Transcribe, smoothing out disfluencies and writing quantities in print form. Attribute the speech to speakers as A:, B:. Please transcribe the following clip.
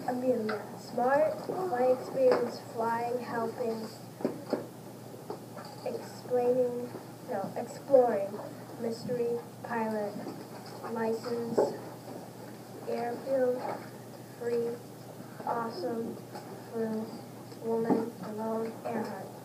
A: Amelia. Smart, my experience flying, helping, exploring, mystery, pilot, license, airfield, free, awesome, flew, woman, alone, Earhart.